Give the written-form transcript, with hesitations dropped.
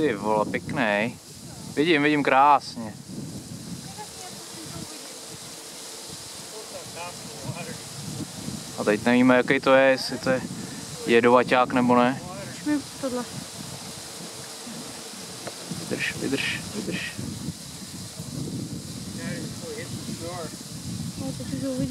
Ty vole, pěkný. Vidím krásně. A teď nevíme, jaký to je, jestli to je jedovaťák nebo ne. Tohle. Vydrž. No, to